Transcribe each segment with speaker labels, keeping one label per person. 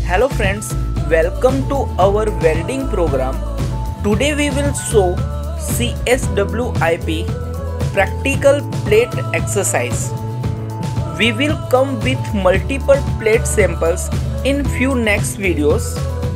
Speaker 1: Hello friends, welcome to our welding program. Today we will show CSWIP practical plate exercise. We will come with multiple plate samples in few next videos.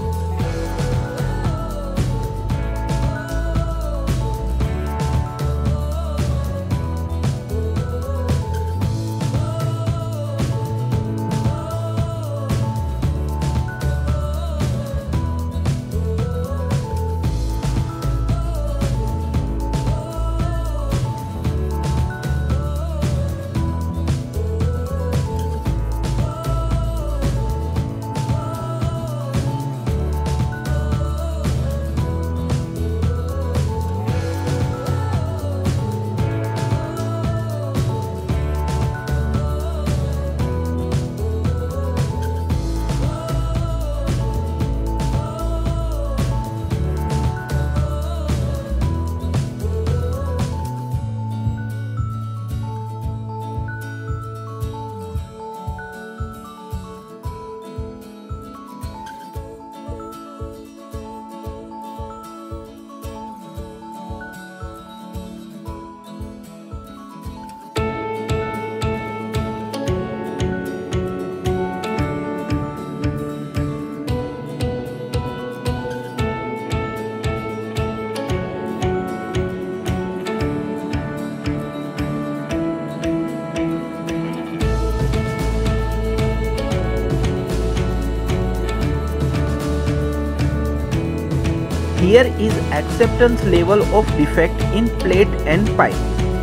Speaker 1: Here is acceptance level of defect in plate and pipe.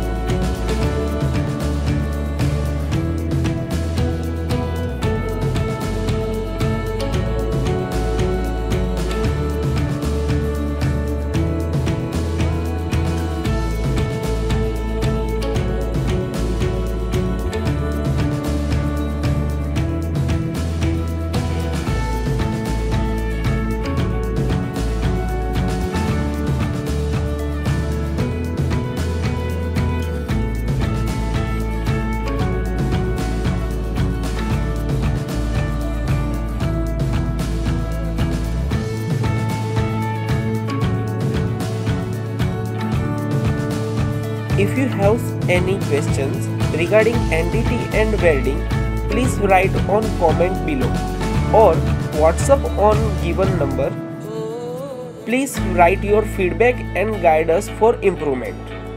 Speaker 1: If you have any questions regarding NDT and welding, please write on comment below or WhatsApp on given number. Please write your feedback and guide us for improvement.